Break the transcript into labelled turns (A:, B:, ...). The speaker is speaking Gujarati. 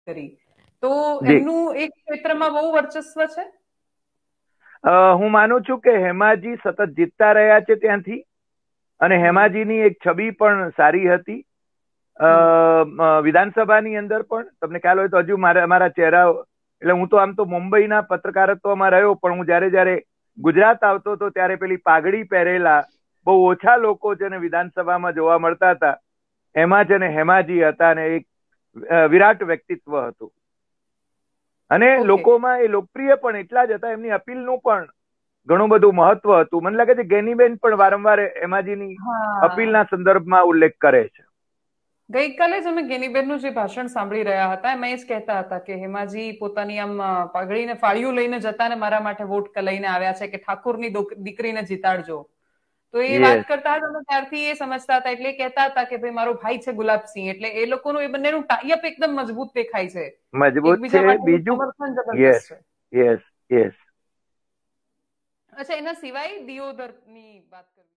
A: કરી, તો
B: જી.
A: એમનું એક ક્ષેત્રમાં બહુ વર્ચસ્વ છે.
B: હું માનું છું કે હેમાજી સતત જીતતા રહ્યા છે ત્યાંથી, અને
A: હમ
B: હેમાજીની એક છબી પણ સારી હતી.
A: હમ
B: વિધાનસભાની અંદર પણ તમને ખ્યાલ હોય તો હજુ મારા ચહેરા, એટલે હું તો આમ તો મુંબઈના પત્રકારત્વમાં રહ્યો, પણ હું જયારે જયારે ગુજરાત આવતો હતો ત્યારે પેલી પાઘડી પહેરેલા બહુ ઓછા લોકો જેને વિધાનસભામાં જોવા મળતા હતા, એમાં છે ને હેમાજી હતા, અને એક વિરાટ વ્યક્તિત્વ હતું. અને
A: ઓકે.
B: લોકોમાં એ લોકપ્રિય પણ એટલા જ હતા, એમની અપીલનું પણ ઘણું બધું મહત્વ હતું. મને લાગે છે ગેનીબેન પણ વારંવાર હેમાજીની
A: હા,
B: અપીલના સંદર્ભમાં ઉલ્લેખ કરે છે.
A: ગઈકાલે જ અમે ગેનીબેનનું જે ભાષણ સાંભળી રહ્યા હતા એમાં એ જ કહેતા હતા કે હેમાજી પોતાની આમ પાઘડીને ફાળિયું લઈને જતા ને મારા માટે વોટ લઈને આવ્યા છે કે ઠાકુરની દીકરીને જીતાડજો. તો એ વાત
B: યસ.
A: કરતા હતા તો ત્યારથી એ સમજતા હતા, એટલે એ કહેતા હતા કે ભાઈ મારો ભાઈ છે ગુલાબસિંહ, એટલે એ લોકોનું એ બંનેનું ટાઈઅપ એકદમ મજબૂત દેખાય છે.
B: મજબૂત છે
A: એકબીજા માટેનું
B: બીજું.
A: સમર્થન
B: યસ.
A: જબરદસ્ત છે.
B: યસ. યસ.
A: અચ્છા, એના સિવાય દિયોદરની વાત કરવી.